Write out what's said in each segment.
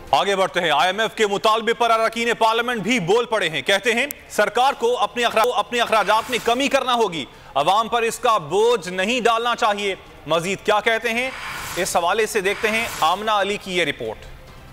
आगे बढ़ते हैं। IMF के मुतालबे पर अरकान पार्लियामेंट भी बोल पड़े हैं। कहते हैं सरकार को अपने अखराजात में कमी करना होगी, अवाम पर इसका बोझ नहीं डालना चाहिए। मजीद क्या कहते हैं, इस हवाले से देखते हैं आमना अली की ये रिपोर्ट।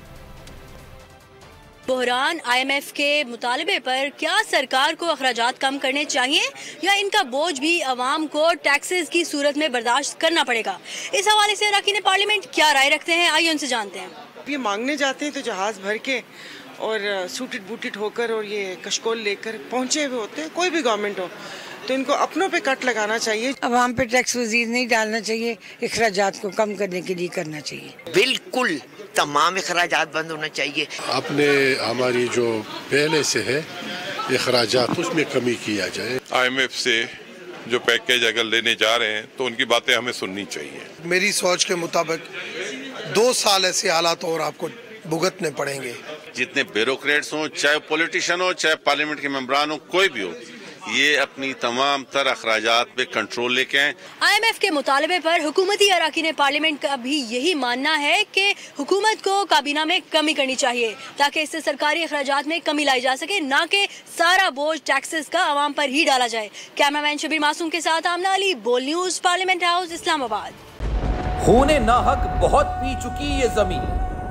बहरान IMF के मुतालबे पर क्या सरकार को अखराजात कम करने चाहिए या इनका बोझ भी अवाम को टैक्सेस की सूरत में बर्दाश्त करना पड़ेगा? इस हवाले से अरकान पार्लियामेंट क्या राय रखते हैं, आइए उनसे जानते हैं। ये मांगने जाते हैं तो जहाज भर के और सूटेड बूटेड होकर और ये कशकोल लेकर पहुंचे हुए होते हैं। कोई भी गवर्नमेंट हो तो इनको अपनों पे कट लगाना चाहिए। अवाम पे टैक्स वजीर नहीं डालना चाहिए, अखराजात को कम करने के लिए करना चाहिए। बिल्कुल तमाम अखराजात बंद होना चाहिए। अपने हमारी जो पहले से है अखराजात उसमें कमी किया जाए। IMF से जो पैकेज अगर लेने जा रहे हैं तो उनकी बातें हमें सुननी चाहिए। मेरी सोच के मुताबिक 2 साल ऐसे हालात और आपको भुगतने पड़ेंगे। जितने ब्यूरोक्रेट्स हों, चाहे पॉलिटिशियन हो, चाहे पार्लियामेंट के मेंबरान हो, कोई भी हो, ये अपनी तमाम तर अखराजात पे कंट्रोल लेके आए। IMF के मुतालबे पर हुकूमती अरकान पार्लियामेंट का भी यही मानना है कि हुकूमत को काबीना में कमी करनी चाहिए ताकि इससे सरकारी अखराजात में कमी लाई जा सके, ना कि सारा बोझ टैक्सेस का अवाम पर ही डाला जाए। कैमरामैन शबीर मासूम के साथ आमना अली, बोल न्यूज़, पार्लियामेंट हाउस, इस्लामाबाद। खूने नाहक बहुत पी चुकी ये जमीन,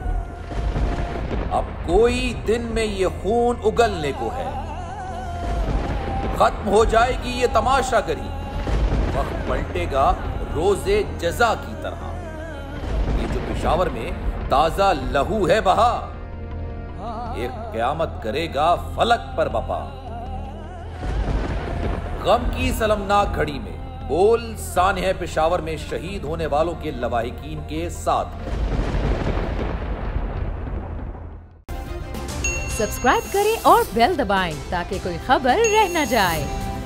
अब कोई दिन में ये खून उगलने को है। खत्म हो जाएगी ये तमाशागरी, वक्त पलटेगा रोजे जजा की तरह। ये जो पेशावर में ताजा लहू है बहा, एक क़यामत करेगा फलक पर बपा। गम की सलमनाक घड़ी में बोल सानह पेशावर में शहीद होने वालों के लवाहिकीन के साथ। सब्सक्राइब करें और बेल दबाएं ताकि कोई खबर रह न जाए।